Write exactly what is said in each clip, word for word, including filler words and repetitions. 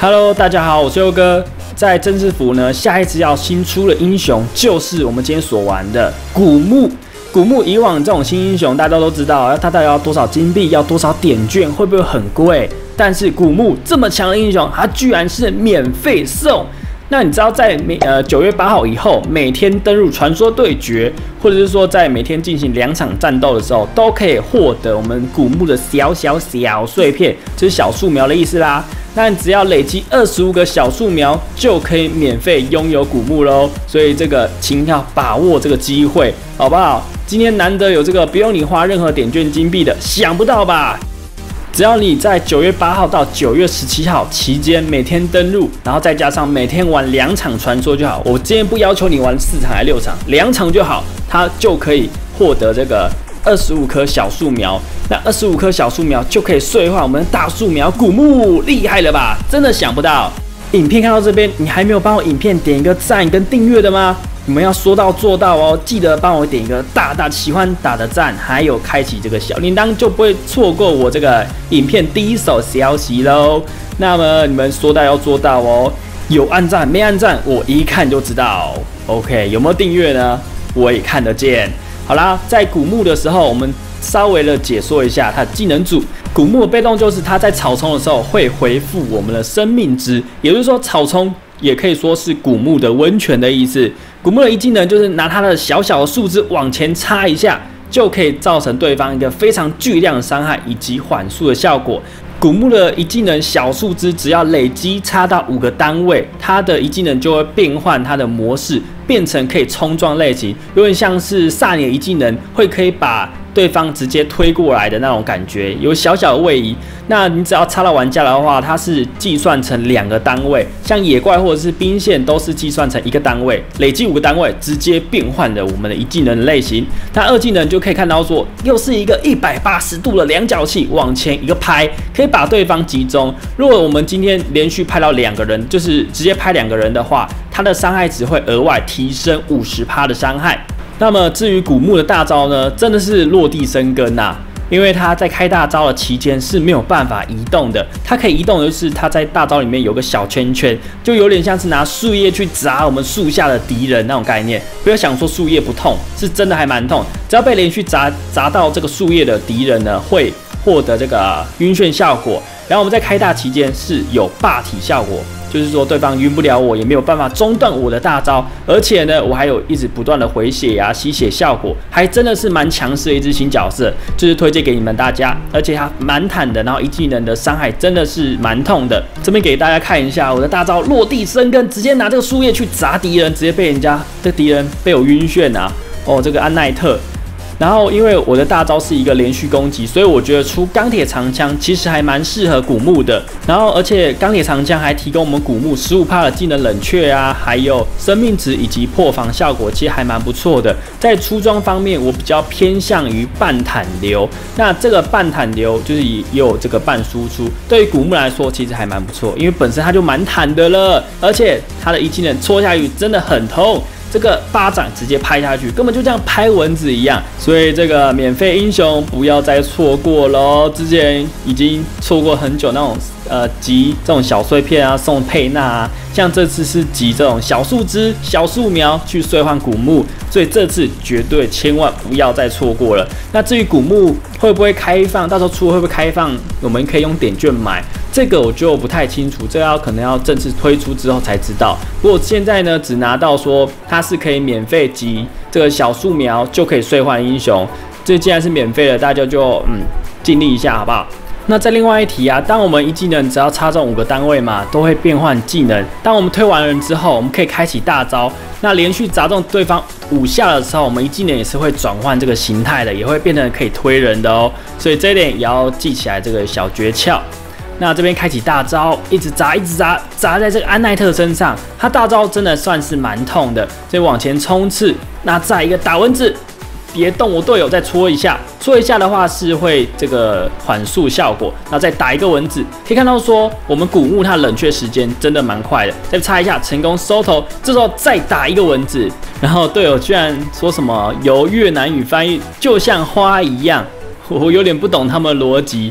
Hello， 大家好，我是佑哥。在正式服呢，下一支要新出的英雄就是我们今天所玩的古墓。古墓以往这种新英雄，大家都知道，它到底要多少金币，要多少点券，会不会很贵？但是古墓这么强的英雄，它居然是免费送。那你知道在每呃九月八号以后，每天登入传说对决，或者是说在每天进行两场战斗的时候，都可以获得我们古墓的小小小碎片，就是小树苗的意思啦。那你只要累积二十五个小树苗，就可以免费拥有古墓喽。所以这个请要把握这个机会，好不好？今天难得有这个不用你花任何点券金币的，想不到吧？只要你在九月八号到九月十七号期间每天登录，然后再加上每天玩两场传说就好。我今天不要求你玩四场还是六场，两场就好，它就可以获得这个二十五颗小树苗。那二十五颗小树苗就可以碎化我们的大树苗古墓，厉害了吧？真的想不到。影片看到这边，你还没有帮我影片点一个赞跟订阅的吗？你们要说到做到哦，记得帮我点一个大大喜欢打的赞，还有开启这个小铃铛，就不会错过我这个影片第一手消息喽。那么你们说到要做到哦，有按赞没按赞，我一看就知道。OK， 有没有订阅呢？我也看得见。好啦，在古墓的时候，我们稍微的解说一下它的技能组。古墓的被动就是它在草丛的时候会恢复我们的生命值，也就是说草丛也可以说是古墓的温泉的意思。古墓的一技能就是拿它的小小的树枝往前插一下，就可以造成对方一个非常巨量的伤害以及缓速的效果。古墓的一技能小树枝只要累积插到五个单位，它的一技能就会变换它的模式，变成可以冲撞类型，有点像是萨尼的一技能会可以把对方直接推过来的那种感觉，有小小的位移。那你只要插到玩家的话，它是计算成两个单位，像野怪或者是兵线都是计算成一个单位，累计五个单位，直接变换了我们的一技能类型。那二技能就可以看到说，又是一个一百八十度的量角器，往前一个拍，可以把对方集中。如果我们今天连续拍到两个人，就是直接拍两个人的话，它的伤害值会额外提升 百分之五十 的伤害。那么至于古墓的大招呢，真的是落地生根啊，因为它在开大招的期间是没有办法移动的，它可以移动的就是它在大招里面有个小圈圈，就有点像是拿树叶去砸我们树下的敌人那种概念。不要想说树叶不痛，是真的还蛮痛，只要被连续砸砸到这个树叶的敌人呢，会获得这个晕眩效果。然后我们在开大期间是有霸体效果，就是说对方晕不了我，也没有办法中断我的大招，而且呢，我还有一直不断的回血啊、吸血效果，还真的是蛮强势的一只新角色，就是推荐给你们大家。而且它蛮坦的，然后一技能的伤害真的是蛮痛的。这边给大家看一下我的大招落地生根，直接拿这个树叶去砸敌人，直接被人家这个敌人被我晕眩啊！哦，这个安奈特。然后，因为我的大招是一个连续攻击，所以我觉得出钢铁长枪其实还蛮适合古墓的。然后，而且钢铁长枪还提供我们古墓 百分之十五 的技能冷却啊，还有生命值以及破防效果，其实还蛮不错的。在出装方面，我比较偏向于半坦流。那这个半坦流就是也有这个半输出，对于古墓来说其实还蛮不错，因为本身它就蛮坦的了，而且它的一技能戳下去真的很痛。这个巴掌直接拍下去，根本就像拍蚊子一样，所以这个免费英雄不要再错过咯。之前已经错过很久那种呃集这种小碎片啊，送佩纳啊，像这次是集这种小树枝、小树苗去兑换古墓，所以这次绝对千万不要再错过了。那至于古墓会不会开放，到时候出会不会开放，我们可以用点券买。这个我就不太清楚，这个要可能要正式推出之后才知道。不过现在呢，只拿到说它是可以免费集这个小树苗就可以兑换英雄，这既然是免费的，大家就嗯尽力一下好不好？那再另外一题啊，当我们一技能只要插中五个单位嘛，都会变换技能。当我们推完人之后，我们可以开启大招。那连续砸中对方五下的时候，我们一技能也是会转换这个形态的，也会变成可以推人的哦。所以这一点也要记起来这个小诀窍。那这边开启大招，一直砸，一直砸，砸在这个安奈特身上，他大招真的算是蛮痛的，所以往前冲刺。那再一个打蚊子，别动我队友，再戳一下，戳一下的话是会这个缓速效果。然后再打一个蚊子，可以看到说我们古墓它冷却时间真的蛮快的。再擦一下，成功收头，这时候再打一个蚊子，然后队友居然说什么由越南语翻译，就像花一样，我有点不懂他们的逻辑。什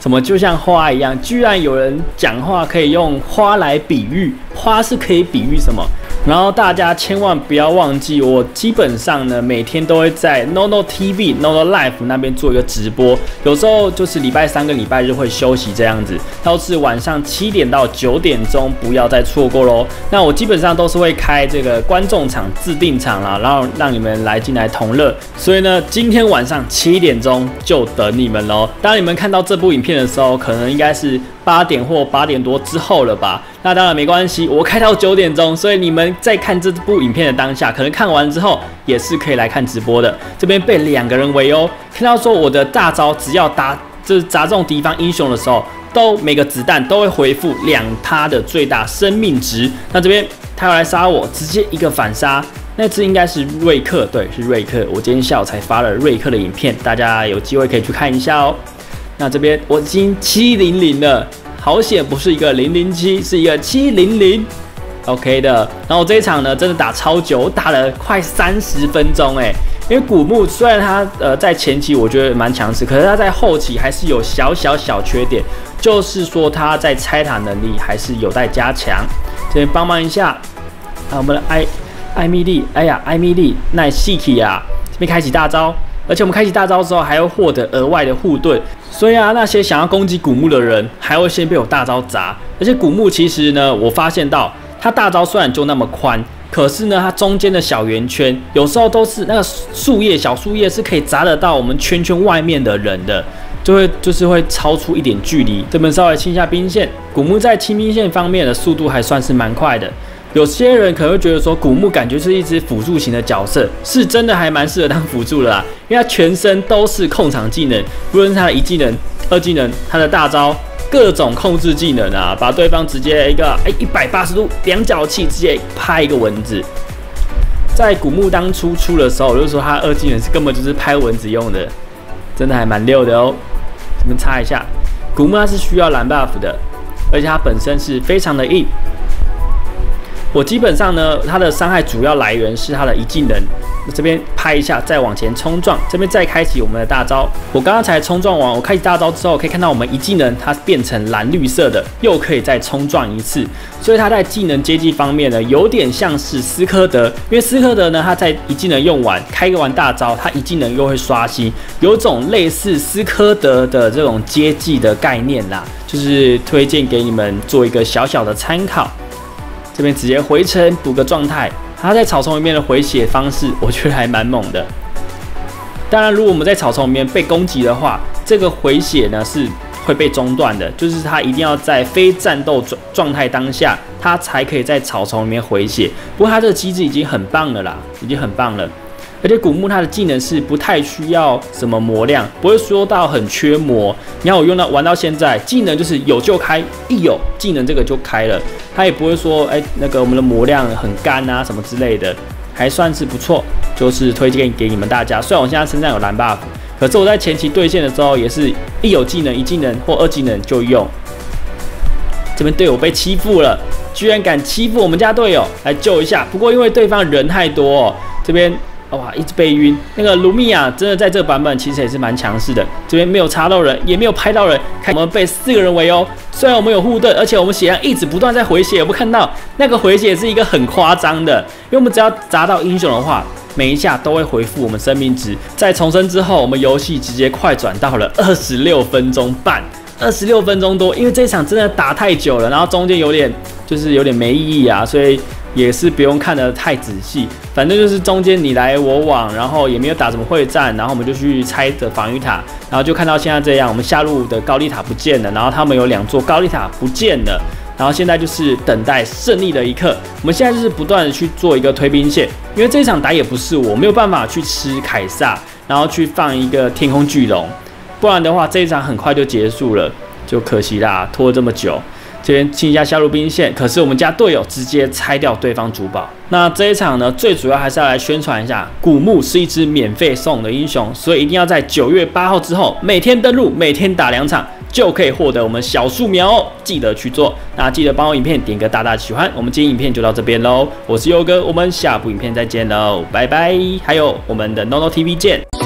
怎么就像花一样？居然有人讲话可以用花来比喻，花是可以比喻什么？然后大家千万不要忘记，我基本上呢每天都会在 Nono T V、Nono Life 那边做一个直播，有时候就是礼拜三跟礼拜日会休息这样子，都是晚上七点到九点钟，不要再错过喽。那我基本上都是会开这个观众场、自定场啦，然后让你们来进来同乐。所以呢，今天晚上七点钟就等你们喽。当你们看到这部影片的时候，可能应该是八点或八点多之后了吧？那当然没关系，我开到九点钟，所以你们在看这部影片的当下，可能看完之后也是可以来看直播的。这边被两个人围哦，看到说我的大招只要打就是砸中敌方英雄的时候，都每个子弹都会回复两他的最大生命值。那这边他要来杀我，直接一个反杀。那只应该是瑞克，对，是瑞克。我今天下午才发了瑞克的影片，大家有机会可以去看一下哦。那这边我已经七零零了。好险不是一个零零七，是一个七零零 ，OK 的。然后这一场呢，真的打超久，我打了快三十分钟哎。因为古墓虽然他呃在前期我觉得蛮强势，可是他在后期还是有小小小缺点，就是说他在拆塔能力还是有待加强。这边帮忙一下，啊，我们的艾艾米丽，哎呀，艾米丽奈西奇啊，这边开启大招。而且我们开启大招之后，还会获得额外的护盾，所以啊，那些想要攻击古墓的人，还会先被我大招砸。而且古墓其实呢，我发现到它大招虽然就那么宽，可是呢，它中间的小圆圈有时候都是那个树叶、小树叶是可以砸得到我们圈圈外面的人的，就会就是会超出一点距离。这边稍微清一下兵线，古墓在清兵线方面的速度还算是蛮快的。有些人可能会觉得说，古墓感觉是一只辅助型的角色，是真的还蛮适合当辅助的啦，因为他全身都是控场技能，不论是他的一技能、二技能、他的大招，各种控制技能啊，把对方直接一个哎一百八十度两脚气，直接拍一个蚊子。在古墓当初出的时候，我就说他二技能是根本就是拍蚊子用的，真的还蛮溜的哦。这边擦一下，古墓它是需要蓝 buff 的，而且它本身是非常的硬。我基本上呢，它的伤害主要来源是它的一技能。这边拍一下，再往前冲撞，这边再开启我们的大招。我刚刚才冲撞完，我开启大招之后，可以看到我们一技能它变成蓝绿色的，又可以再冲撞一次。所以它在技能接济方面呢，有点像是斯科德，因为斯科德呢，它在一技能用完，开完大招，它一技能又会刷新，有种类似斯科德的这种接济的概念啦，就是推荐给你们做一个小小的参考。这边直接回城补个状态，他在草丛里面的回血方式，我觉得还蛮猛的。当然，如果我们在草丛里面被攻击的话，这个回血呢是会被中断的，就是他一定要在非战斗状态当下，他才可以在草丛里面回血。不过他这个机制已经很棒了啦，已经很棒了。而且古墓它的技能是不太需要什么魔量，不会说到很缺魔。你看我用到玩到现在，技能就是有就开，一有技能这个就开了，它也不会说哎、欸、那个我们的魔量很干啊什么之类的，还算是不错，就是推荐给你们大家。虽然我现在身上有蓝 buff， 可是我在前期对线的时候也是一有技能一技能或二技能就用。这边队友被欺负了，居然敢欺负我们家队友，来救一下。不过因为对方人太多哦，这边。哇，一直被晕。那个卢米亚真的在这个版本其实也是蛮强势的，这边没有插到人，也没有拍到人，看我们被四个人围哦。虽然我们有护盾，而且我们血量一直不断在回血，有没有看到那个回血是一个很夸张的？因为我们只要砸到英雄的话，每一下都会回复我们生命值。在重生之后，我们游戏直接快转到了二十六分钟半。二十六分钟多，因为这一场真的打太久了，然后中间有点就是有点没意义啊，所以也是不用看得太仔细。反正就是中间你来我往，然后也没有打什么会战，然后我们就去拆的防御塔，然后就看到现在这样，我们下路的高丽塔不见了，然后他们有两座高丽塔不见了，然后现在就是等待胜利的一刻。我们现在就是不断的去做一个推兵线，因为这一场打野不是我，没有办法去吃凯撒，然后去放一个天空巨龙。不然的话，这一场很快就结束了，就可惜啦，拖了这么久。这边清一下下路兵线，可是我们家队友直接拆掉对方主堡。那这一场呢，最主要还是要来宣传一下，古墓是一支免费送的英雄，所以一定要在九月八号之后每天登录，每天打两场，就可以获得我们小树苗哦，记得去做。那记得帮我影片点个大大喜欢。我们今天影片就到这边喽，我是优哥，我们下部影片再见喽，拜拜。还有我们的 Nono T V 见。